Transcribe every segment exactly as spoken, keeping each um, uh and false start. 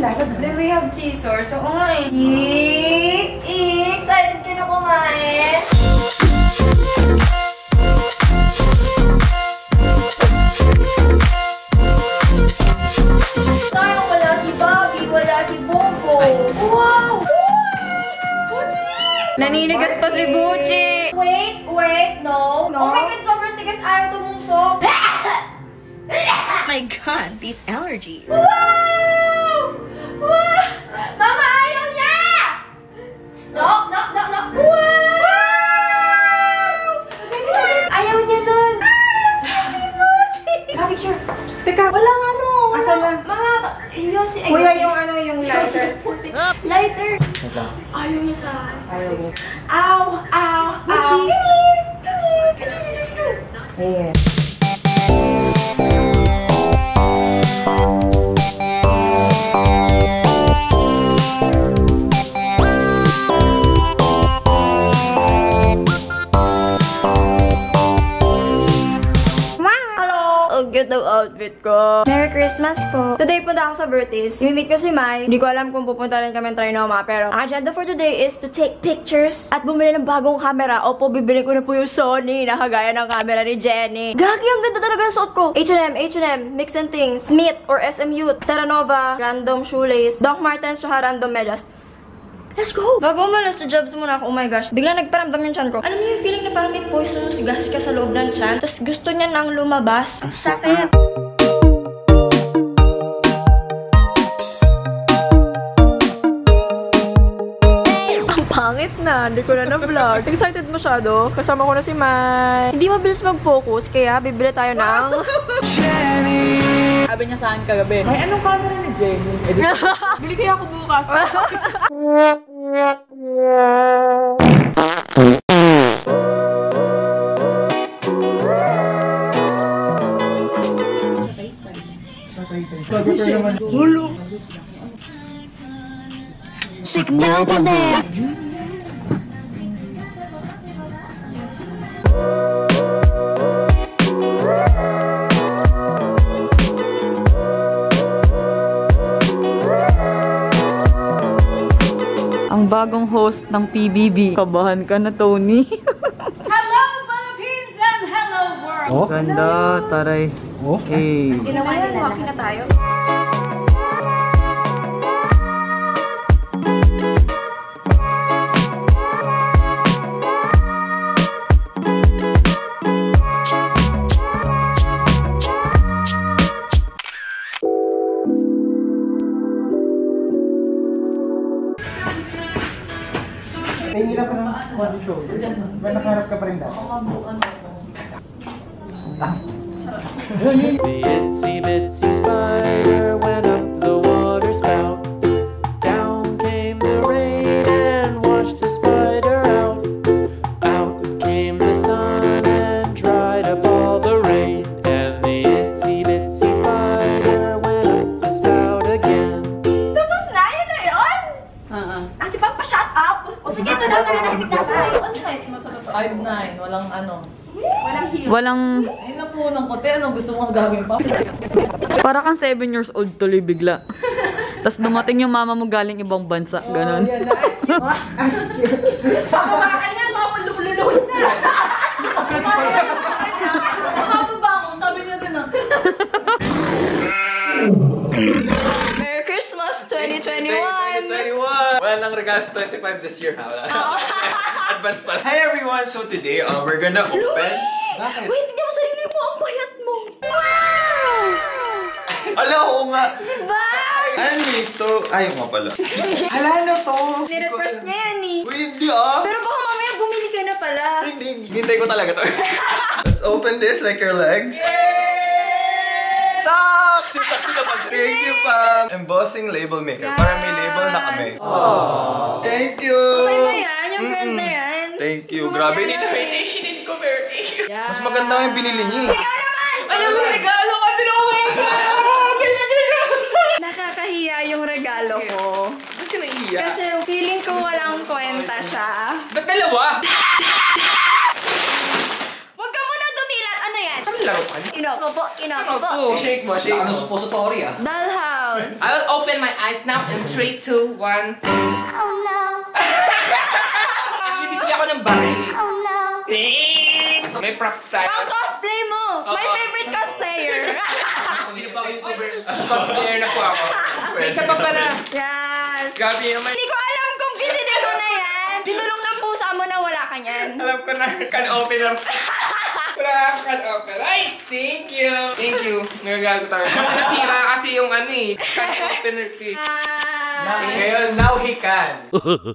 nilalagay? Do we have scissors? Oo nga eh. Eek! Eek! Excited ka na kumain? Sayang wala si Bobby, wala si Bobo. Wow! Buchi! Naninigas pa si Buchi. Wait, wait, no. No? Oh my God, sobrang tigas, ayaw tumusok. My God, these allergies. Wow! Wow! Mama, ayaw niya! Stop! No, no, no! Wow! Ayaw niya nun! Ah, picture! Teka, Walang ano! Wala. Asan na? Mama, yosi. ay, Kuya, yosi. yung ano, yung lighter. Lighter! Ayaw niya sa... Ayaw mo. Ow! Ow! Ow! Buchi. Come here! Come here! Ayan. Cute daw outfit ko. Merry Christmas po. Today punta ako sa Bertis. I-meet ko si Mai. Hindi ko alam kung pupunta rin kami ng Trinoma. Pero ang agenda for today is to take pictures at bumili ng bagong camera. Opo, bibili ko na po yung Sony na kagaya ng camera ni Jenny. Gagi, ang ganda talaga ng suot ko. H and M, H and M, Mix and Things, Smith or S M U, Terranova, random shoelace, Doc Martens, tsaka random medyas. Let's go! Bago umalas sa jobs muna ako, oh my gosh, biglang nagparamdam yung chan ko. Alam niyo yung feeling na parang may poisonous gas ka sa loob ng chan, tapos gusto niya nang lumabas. Ang sakit! Ang pangit na, hindi ko na na-vlog. Excited masyado, kasama ko na si Mai. Hindi mabilis mag-focus, kaya bibili tayo ng... Sabi niya saan kagabi, may anong camera ni Jenny? Eh, bili kaya ako bukas. Hulo! Signal the man. Ang bagong host ng P B B. Kabahan ka na, Tony. Hello, Philippines and hello, world! Oh? Ganda, taray. Oh? Hey. Ginawa yan, walking na tayo. Tingin lang ka ng one show. Ba nakaharap ka pa rin dati? The itsy bitsy spider went up the water spout. Down came the rain and washed the spider out. Out came the sun and dried up all the rain. And the itsy bitsy spider went up the spout again. Tapos na, yun na yun! Oo. Ate Pang, pa-shut up! O sige, ito na, nananahimik na tayo. five nine, walang ano. Walang hero. Walang... Ay, napunong ko. Te, ano gusto mong gawin pa? Para kang seven years old tuloy bigla. Tapos dumating yung mama mo galing ibang bansa. Ganon. Papabakan niya, mapulululun na! Mababa ako. Sabi niya din ah. Merry Christmas twenty twenty-one! twenty twenty-one! Wala nang regalo sa twenty-five this year, ha? Wala. Advance pa. Hi everyone! So today, um, we're gonna open... Bakit? Wait, hindi mo sarili mo, ang payat mo! Wow! Ala, oo nga! Diba? Ano ito? Ayaw nga pala. Hala na to! Nirepress niya yan eh. Uy, hindi ah! Pero baka mamaya bumili ka na pala. Hindi, hintay ko talaga to. Let's open this like your legs. Socks! Yung socks nila pag. Thank you, Pam! Embossing label maker. Para may label na kami. Aww. Thank you! Okay na yan, yung brand na yan. Thank you. Grabe, hindi na meditation, hindi ko very. Mas maganda yung binili niya. Ikaw naman! Alam mo, regalo ka din ako ngayon. Nakakahiya yung regalo ko. Ba't ka naiiyak? Kasi feeling ko walang kwenta siya. Ba't dalawa? Huwag ka muna dumilat. Ano yan? Ano laro ka? Inoko po, inoko po. Oh, shake mo, shake mo. suppository ah. Dollhouse. sounds. I'll open my eyes now in three, two, one. Oh no. Actually, bibili ako ng baril. Oh no. Thanks! May props tayo. Ang cosplay mo! My Oo. favorite cosplayer! Hindi na ba ako YouTuber? Cosplayer na po ako. May isa pa pala. Yes! Gabi naman. Hindi ko alam kung pinili mo na yan. Tinulong ng pusa mo na wala ka niyan. Alam ko na, can opener. Wala akong can opener. Ay, thank you. Thank you. Nagagago tayo. Kasi nasira kasi yung ano eh. Can opener ko eh. Na, ngayon, now he can.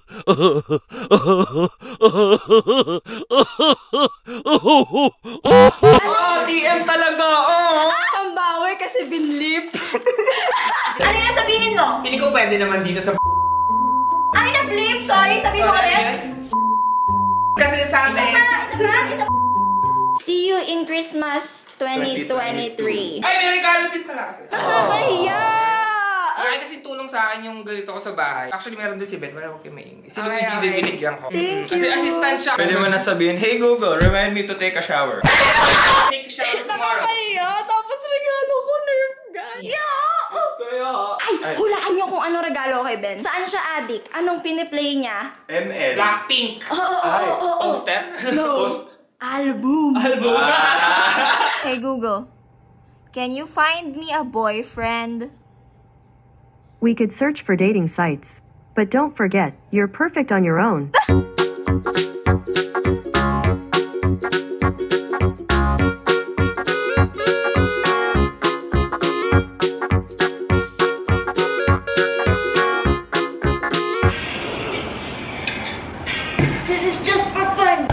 Oh, D M talaga, oh! Ang bawi kasi binlip. Ano yung sabihin mo? Hindi ko pwede naman dito sa Ay, na-blip! Sorry, sabihin mo ulit. Kasi sa Isa amin. pa, isa pa, isa pa. See you in Christmas twenty twenty-three. Ay, may regalo din pala kasi. Nakakahiya! Ay, kasi tulong sa akin yung ganito ko sa bahay. Actually, meron din si Ben. Wala ko kay May. Si Okay, Luigi okay. din binigyan ko. Thank Kasi you. assistant siya. Pwede mo na sabihin, hey Google, remind me to take a shower. Take a shower tomorrow. Nakakahiya! Tapos regalo ko, Nerf gun. Kaya, Ay, hulaan niyo kung anong regalo kay Ben. Saan siya addict? Anong piniplay niya? M L. Blackpink. Oo, oo, Ay, oo, oo. Poster? No. Post. Album. Album. Hey Google, can you find me a boyfriend? We could search for dating sites. But don't forget, you're perfect on your own. This is just for fun.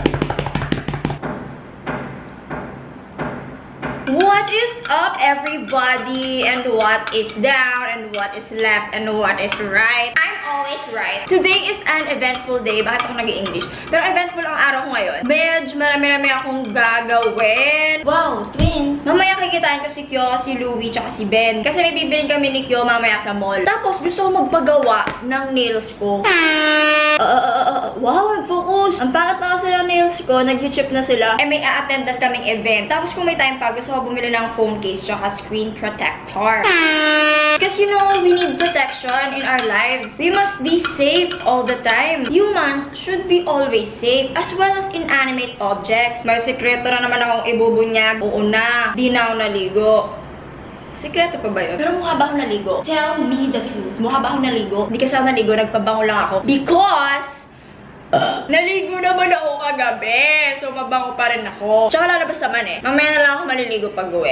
What is up, everybody? And what is down? And what is left? And what is right? I'm always right. Today is an eventful day. Bakit ako nag-English? Pero eventful ang araw ko ngayon. Medj, marami-rami akong gagawin. Wow, twins! Mamaya kikitain ko si Kyo, si Louie, tsaka si Ben. Kasi may bibilin kami ni Kyo mamaya sa mall. Tapos gusto ko magpagawa ng nails ko. Uh, uh, uh, uh, wow, focus. Ang pangat na kasi ng nails ko, nag-chip na sila. Eh, may a-attendan kaming event. Tapos kung may time pa, gusto ko bumili ng phone case tsaka screen protector. Because you know, we need protection in our lives. We must be safe all the time. Humans should be always safe, as well as inanimate objects. May sekreto na naman akong ibubunyag. Oo na, di na ako naligo. Sekreto pa ba yun? Pero mukha ba ako naligo? Tell me the truth. Mukha ba ako naligo? Hindi kasi ako naligo, nagpabango lang ako. Because, uh, naligo naman ako kagabi. So, mabango pa rin ako. Tsaka lalabas naman eh. Mamaya na lang ako maliligo pag uwi.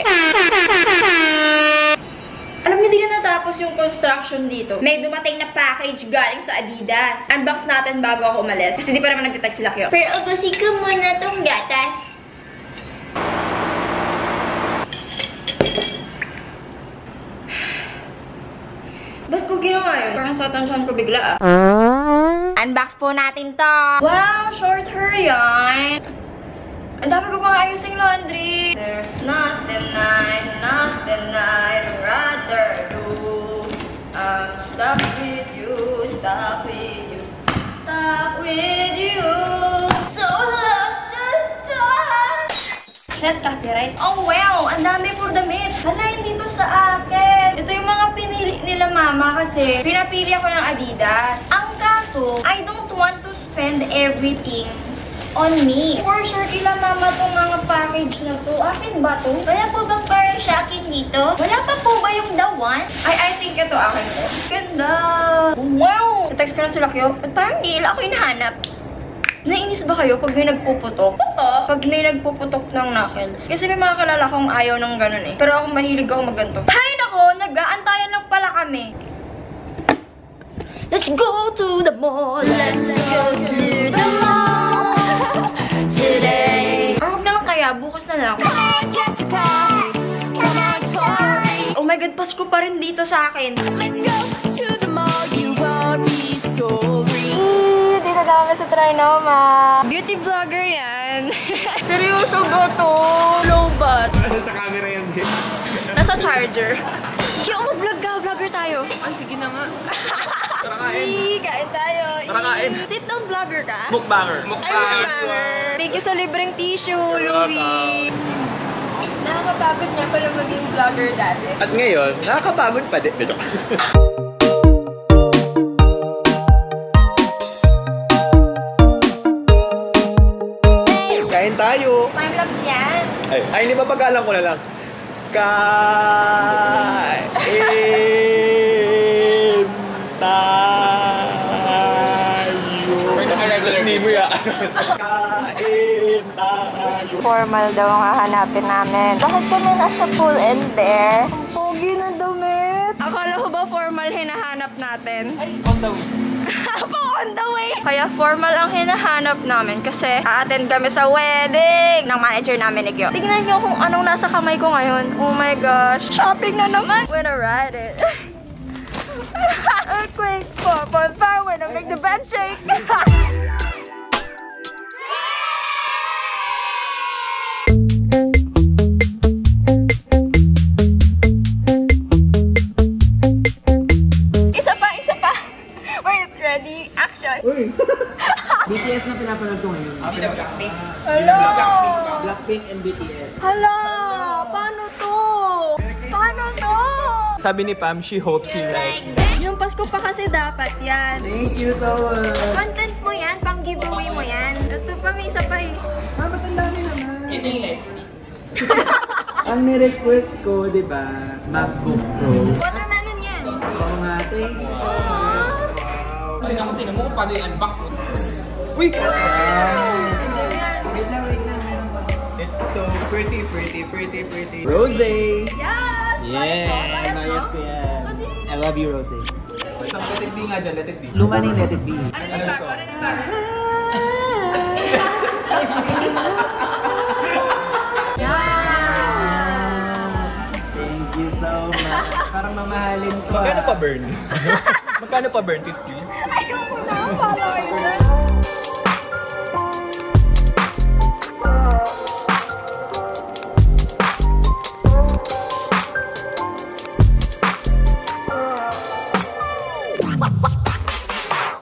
Alam niyo, di na natapos yung construction dito. May dumating na package galing sa Adidas. Unbox natin bago ako umalis. Kasi di pa naman nagtitag sila Kyo. Pero ubusin ko muna tong gatas. Ba't ko ginawa yun? Parang sa atensyon ko bigla ah. Unbox po natin to. Wow, short hair yan. Ang dami ko pang ayusing laundry. There's nothing I'd, nothing I'd rather do. I'm stuck with you, stuck with you, stuck with you. So love the touch. Shit, copyright. Oh wow, ang dami po damit. Hala, hindi to sa akin. Ito yung mga pinili nila mama kasi pinapili ako ng Adidas. Ang kaso, I don't want to spend everything on me. For sure, kila mama tong mga package na to. Akin ba to? Wala po bang para sa akin dito? Wala pa po ba yung the one? I, I think ito akin to. Ganda! Wow! Text ko na sila Kyo. At parang hindi nila ako hinahanap. Naiinis ba kayo pag may nagpuputok? Ito, pag may nagpuputok ng knuckles. Kasi may mga kalala kong ayaw ng ganun eh. Pero ako mahilig ako magganto. Hay nako, nag-aantayan lang pala kami. Let's go to the mall. Let's go to the mall today. Or huwag na lang kaya, bukas na lang. Oh my God, Pasko pa rin dito sa akin. Let's go to the mall, you won't be sorry. Dito na kami sa Trinoma. Beauty vlogger yan. Seryoso ba to? Low bat. Sa camera yan din. Nasa charger. Kaya mag-vlog ka, vlogger tayo. Ay, sige na nga. Tara kain. Hey, kain tayo. Tara kain. Sit down vlogger ka? Mukbanger. Ay, mukbanger. Thank you sa libreng tissue, Louie. Nakakapagod niya pala maging vlogger dati. At ngayon, nakakapagod pa din. Kain tayo! Time lapse yan. Ay, ay hindi ba pag-alam ko na lang? Kain tayo! Tapos hindi mo yan. Kain tayo! Formal daw ang hahanapin namin. Bakit kami nasa pool and bear? Ang pogi na damit. Akala ko ba formal hinahanap natin? Ay, on the way. Pang on the way. Kaya formal ang hinahanap namin kasi a-attend kami sa wedding ng manager namin ni Gyo. Tignan nyo kung anong nasa kamay ko ngayon. Oh my gosh. Shopping na naman. Wanna ride it? Earthquake four point five when I make the bed shake. Isa pa, isa pa. Wait, ready? Action. Uy! B T S na pinapanood ko ngayon. Blackpink. Hello! Blackpink and B T S. Hala! Paano to? Paano to? Sabi ni Pam, she hopes you like. Yung Pasko pa kasi dapat yan. Thank you so much. Content mo yan, pang giveaway mo yan. Ito pa, may isa pa eh. Ah, ba't ang dami naman? Kidding legs. Ang ni-request ko, di ba, MacBook Pro. Watermelon yan. Oo nga, thank you so much. Ay, naku, tinan mo kung paano yung unbox. Uy! Wait lang, wait lang, meron pa. It's so pretty, pretty, pretty, pretty. Rose! Yes! Yeah! Mayas ko yan. I love you, Rose. Isang let it be nga dyan, let it be. Luma na yung Let It Be. Ano na ba? Ano na ba? Thank you so much. Parang mamahalin ko. Magkano pa burn? Magkano pa burn? fifty?